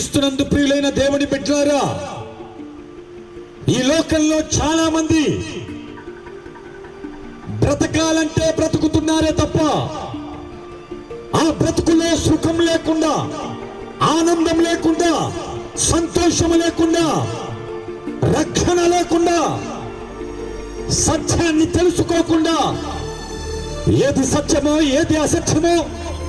క్రీస్తునందు ప్రియులైన దేవుని బిడ్డలారా, ఈ లోకంలో చాలా మంది బ్రతకాలంటే బ్రతుకుతున్నారే తప్ప ఆ బ్రతుకులో సుఖం లేకుండా, ఆనందం లేకుండా, సంతోషం లేకుండా, రక్షణ లేకుండా, సత్యాన్ని తెలుసుకోకుండా, ఏది సత్యమో ఏది అసత్యమో,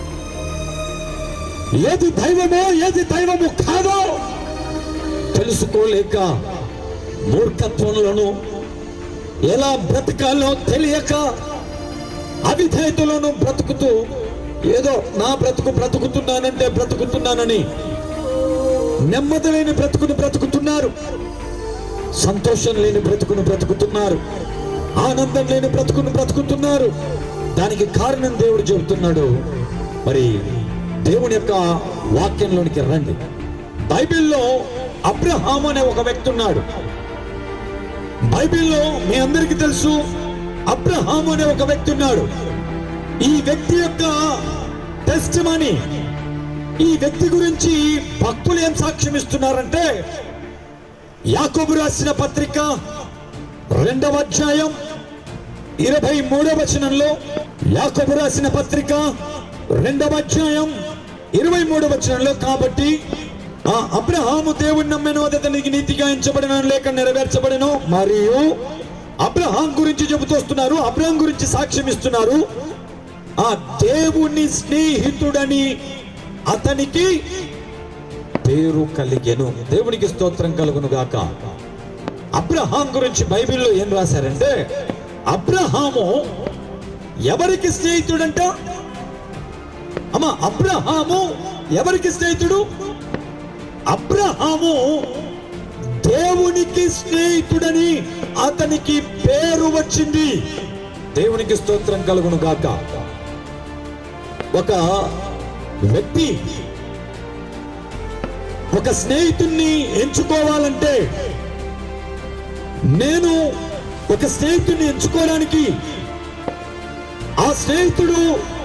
ఏది దైవమో ఏది దైవము కాదో తెలుసుకోలేక మూర్ఖత్వంలోనూ ఎలా బ్రతకాలో తెలియక అవిధేయతలోనూ బ్రతుకుతూ ఏదో నా బ్రతుకుతున్నానంటే బ్రతుకుతున్నానని నెమ్మది లేని బ్రతుకును బ్రతుకుతున్నారు, సంతోషం లేని బ్రతుకును బ్రతుకుతున్నారు, ఆనందం లేని బ్రతుకును బ్రతుకుతున్నారు. దానికి కారణం దేవుడు చెబుతున్నాడు. మరి దేవుని యొక్క వాక్యంలోనికి రండి. బైబిల్లో అబ్రహాము అనే ఒక వ్యక్తి ఉన్నాడు. బైబిల్లో మీ అందరికీ తెలుసు, అబ్రహాము అనే ఒక వ్యక్తి ఉన్నాడు. ఈ వ్యక్తి యొక్క టెస్టిమనీ, ఈ వ్యక్తి గురించి భక్తులు ఏం సాక్ష్యం ఇస్తున్నారంటే, యాకోబు రాసిన పత్రిక 2వ అధ్యాయం 23వ వచనంలో, యాకోబు రాసిన పత్రిక 2వ అధ్యాయం 23వ వచనంలో, కాబట్టి ఆ అబ్రహాము దేవుని నమ్మెను, అది అతనికి నీతిగా ఎంచబడిన లేక నెరవేర్చబడెను. మరియు అబ్రహాం గురించి చెబుతూస్తున్నారు, అబ్రహాం గురించి సాక్ష్యం ఇస్తున్నారు. ఆ దేవుని స్నేహితుడని అతనికి పేరు కలిగెను. దేవునికి స్తోత్రం కలుగును గాక. అబ్రహాం గురించి బైబిల్లో ఏం రాశారంటే, అబ్రహాము ఎవరికి స్నేహితుడంట? అమ్మా, అబ్రహాము ఎవరికి స్నేహితుడు? అబ్రహాము దేవునికి స్నేహితుడని అతనికి పేరు వచ్చింది. దేవునికి స్తోత్రం కలుగును గాక. ఒక వ్యక్తి ఒక స్నేహితుణ్ణి ఎంచుకోవాలంటే, నేను ఒక స్నేహితుడిని ఎంచుకోవడానికి ఆ స్నేహితుడు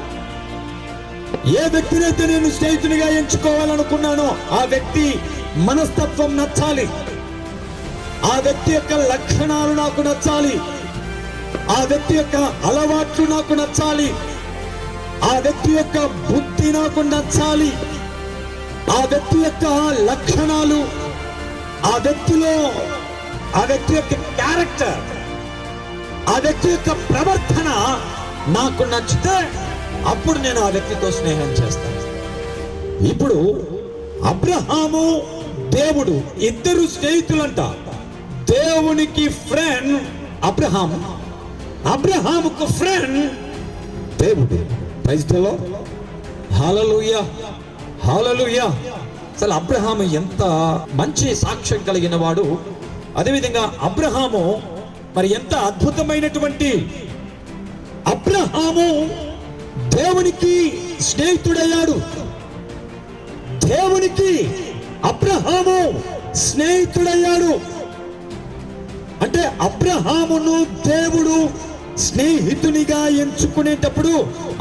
ఏ వ్యక్తినైతే నేను స్నేహితునిగా ఎంచుకోవాలనుకున్నానో ఆ వ్యక్తి మనస్తత్వం నచ్చాలి, ఆ వ్యక్తి యొక్క లక్షణాలు నాకు నచ్చాలి, ఆ వ్యక్తి యొక్క అలవాట్లు నాకు నచ్చాలి, ఆ వ్యక్తి యొక్క బుద్ధి నాకు నచ్చాలి, ఆ వ్యక్తి యొక్క లక్షణాలు, ఆ వ్యక్తిలో ఆ వ్యక్తి యొక్క క్యారెక్టర్, ఆ వ్యక్తి యొక్క ప్రవర్తన నాకు నచ్చితే అప్పుడు నేను ఆ వ్యక్తితో స్నేహం చేస్తాను. ఇప్పుడు అబ్రహాము దేవుడు ఇద్దరు స్నేహితులంట. దేవునికి ఫ్రెండ్ అబ్రహాము, అబ్రహాముకు ఫ్రెండ్ దేవుడు. Praise the lord. Hallelujah, hallelujah. అసలు అబ్రహాము ఎంత మంచి సాక్ష్యం కలిగిన వాడు. అదేవిధంగా అబ్రహాము మరి ఎంత అద్భుతమైనటువంటి, అబ్రహాము దేవునికి స్నేహితుడయ్యాడు. దేవునికి అబ్రహాము స్నేహితుడయ్యాడు. అంటే అబ్రహామును దేవుడు స్నేహితునిగా ఎంచుకునేటప్పుడు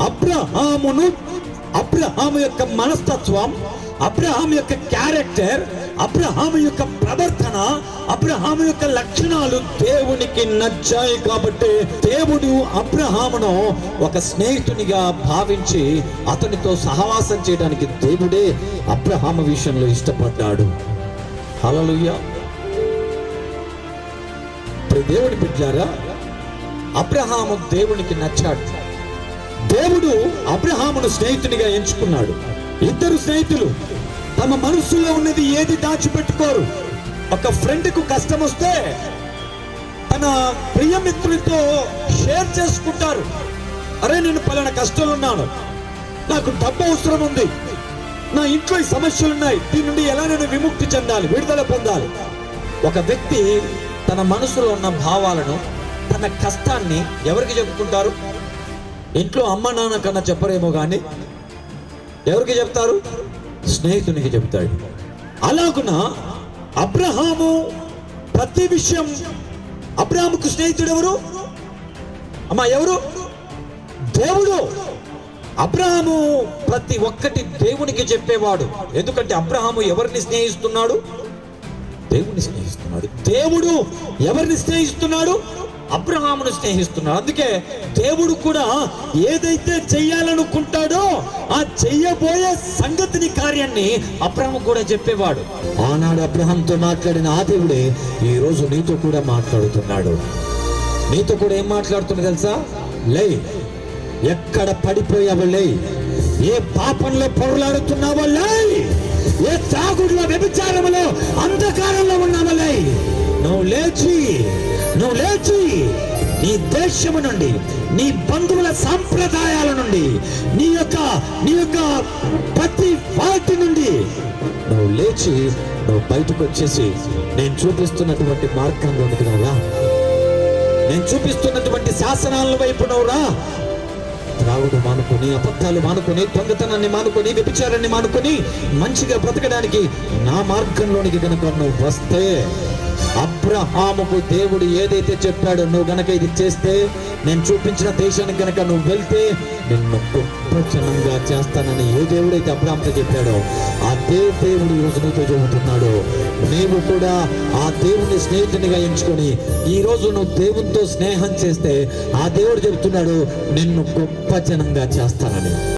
అబ్రహాము యొక్క మనస్తత్వం, అబ్రహాము యొక్క క్యారెక్టర్, అబ్రహాము యొక్క ప్రవర్తన, అబ్రహాము యొక్క లక్షణాలు దేవునికి నచ్చాయి. కాబట్టి దేవుడు అబ్రహామును ఒక స్నేహితునిగా భావించి అతనితో సహవాసం చేయడానికి దేవుడే అబ్రహాము విషయంలో ఇష్టపడ్డాడు. హల్లెలూయా. దేవుని బిడ్డలారా, అబ్రహాము దేవునికి నచ్చాడు. దేవుడు అబ్రహామును స్నేహితునిగా ఎంచుకున్నాడు. ఇద్దరు స్నేహితులు తమ మనసులో ఉన్నది ఏది దాచిపెట్టుకోరు. ఒక ఫ్రెండ్కు కష్టం వస్తే తన ప్రియమిత్రులతో షేర్ చేసుకుంటారు. అరే, నేను పలానా కష్టంలో ఉన్నాను, నాకు డబ్బు అవసరం ఉంది, నా ఇంట్లో ఈ సమస్యలు ఉన్నాయి, దీని నుండి ఎలా నేను విముక్తి చెందాలి, విడుదల పొందాలి. ఒక వ్యక్తి తన మనసులో ఉన్న భావాలను, తన కష్టాన్ని ఎవరికి చెప్పుకుంటారు? ఇంట్లో అమ్మ నాన్న కన్నా చెప్పరేమో కానీ ఎవరికి చెప్తారు? స్నేహితునికి చెప్తాడు. అలాగున అబ్రహాము ప్రతి విషయం, అబ్రహాముకు స్నేహితుడు ఎవరు? అమ్మా, ఎవరు? దేవుడు. అబ్రహాము ప్రతి ఒక్కటి దేవునికి చెప్పేవాడు. ఎందుకంటే అబ్రహాము ఎవరిని స్నేహిస్తున్నాడు? దేవుని స్నేహిస్తున్నాడు. దేవుడు ఎవరిని స్నేహిస్తున్నాడు? అబ్రహామును స్నేహిస్తున్నాడు. అందుకే దేవుడు కూడా ఏదైతే చెయ్యాలనుకుంటాడో ఆ చెయ్యబోయే సంగతిని, కార్యాన్ని అబ్రహాము కూడా చెప్పేవాడు. ఆనాడు అబ్రహాంతో మాట్లాడిన ఆ దేవుడే ఈ రోజు నీతో కూడా మాట్లాడుతున్నాడు. నీతో కూడా ఏం మాట్లాడుతున్నా తెలుసా? లే, ఎక్కడ పడిపోయావో లే, ఏ పాపంలో పొరలాడుతున్నావో లే, ఏ తాగుడులో, వ్యభిచారములో, అంధకారంలో ఉన్నావో లే, నువ్వు లేచి నీ దేశము నుండి, నీ బంధువుల సంప్రదాయాల నుండి, నీ యొక్క ప్రతి వాటి నుండి నువ్వు లేచి నువ్వు బయటకు వచ్చేసి నేను చూపిస్తున్నటువంటి మార్గంలోనికి నువ్వు రా. నేను చూపిస్తున్నటువంటి శాసనాల వైపు నువ్వు రా. త్రాగుడు మానుకొని, అబద్ధాలు మానుకొని, దొంగతనాన్ని మానుకొని, వ్యభిచారాన్ని మానుకొని మంచిగా బ్రతకడానికి నా మార్గంలోనికి గనుక నువ్వు వస్తే, అబ్రహాముకు దేవుడు ఏదైతే చెప్పాడో, నువ్వు గనక ఇది చేస్తే, నేను చూపించిన దేశానికి గనక నువ్వు వెళ్తే నిన్ను గొప్ప జనంగా చేస్తానని ఏ దేవుడైతే అబ్రహాముతో చెప్పాడో అదే దేవుడు ఈ రోజు నీతో చెబుతున్నాడు. నీవు కూడా ఆ దేవుని స్నేహితునిగా ఎంచుకొని ఈ రోజు నువ్వు దేవునితో స్నేహం చేస్తే ఆ దేవుడు చెబుతున్నాడు నిన్ను గొప్ప జనంగా చేస్తానని.